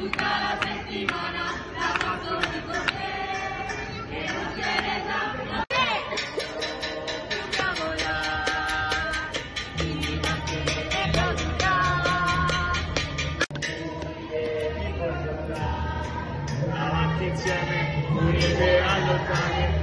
tutta la settimana la passo con te, che non tiene già. Andiamo là, in macchine e davanti insieme, unite a lottare.